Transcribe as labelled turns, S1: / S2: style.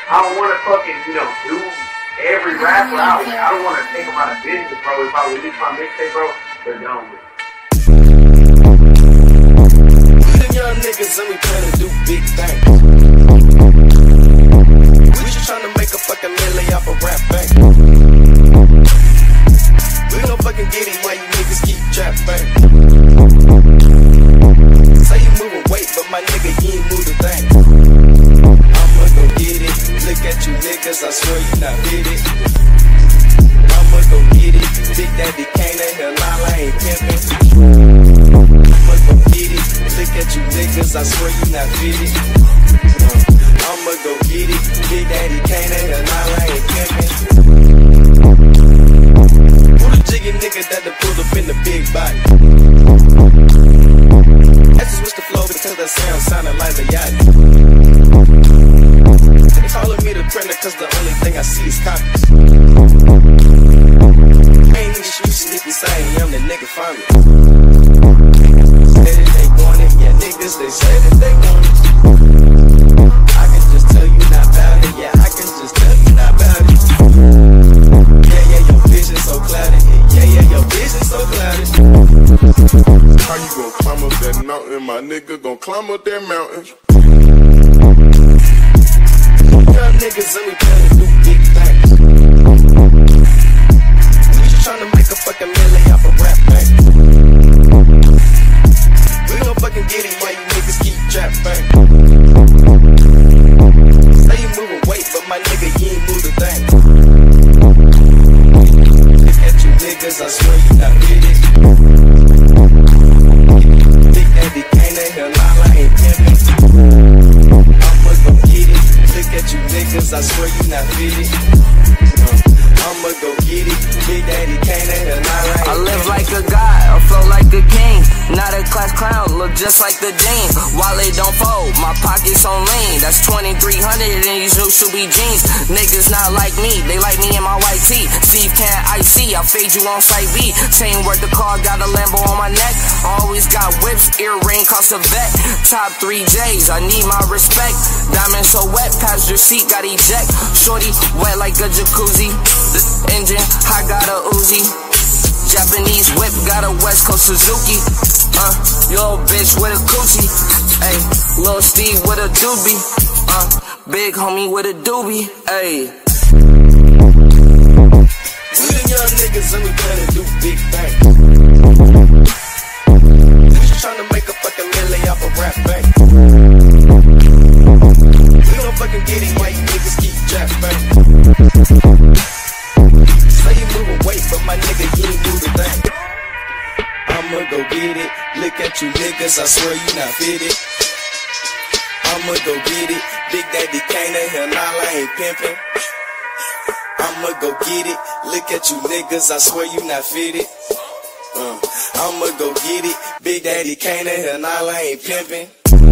S1: I don't want to fucking, do every rapper out. I don't want to take them out of business, bro. If I release my mixtape, bro, they're done with it.
S2: We the young niggas and we plan to do big things. We just tryna make a fucking million off a rap bank. We gon' fucking get it while you niggas keep trap bang. Say you moving weight, but my nigga, you ain't move the thing. I'ma go get it. Look at you niggas, I swear you not with it. I'ma go get it. Big Daddy Kane and hell, I ain't pimpin'. I'ma go get it. Look at you niggas, I swear you not with it. I'ma go get it. Big Daddy Kane and hell, I ain't pimpin'. Who the jiggy nigga that done pulled up in the big body? I just switched the flow because that sound sounded like a yacht. They calling me the printer cause the only thing I see is copies. Ain't niggas you sneaky saying I'm the nigga find me. Say that they want it, yeah niggas they say that they want it. I can just tell you not about it, yeah I can just tell you not about it. Yeah, your vision so cloudy, yeah, your vision so cloudy.
S3: How you gon' climb up that mountain? My nigga gon' climb up that mountain.
S2: Young niggas and we plan to do big things. We just tryna make a fucking million off a rap bank. We gon' fucking get it while you niggas keep trap bang. Say you moving weight, but my nigga, you ain't move the thing. Look at you niggas, I swear you not with it. Big Daddy Kane and hell, I ain't pimpin'. I'ma go get it. Look at you niggas, I swear you not with it. I'ma go get it. Big Daddy Kane and hell, I
S4: live like a god, I flow like a king. Not a class clown, look just like the dean. Wallet don't fold, my pockets on lean. That's 2300 and these new should be jeans. Niggas not like me, they like me in my white tee. Steve can't IC, I'll fade you on site B. Chain worth the car, got a Lambo on my neck. Always got whips, earring cost a vet. Top 3 J's, I need my respect. Diamond so wet, passenger seat got eject. Shorty wet like a jacuzzi. The engine, I got a Uzi. Japanese whip, got a West Coast Suzuki. Yo bitch with a coochie. Ayy, Lil Steve with a doobie. Big homie with a doobie. Ayy.
S2: We the young niggas and we plan to do big things. We just tryna make a fucking million off a rap bank. We gon' fucking get it while you niggas keep trap bang. Say you moving weight, but my nigga, you ain't move the thing. I'ma go get it. Look at you niggas, I swear you not fit it. I'ma go get it. Big Daddy Kane and hell, I ain't pimpin'. I'ma go get it. Look at you niggas, I swear you not fit it. I'ma go get it. Big Daddy Kane and hell, I ain't pimpin'.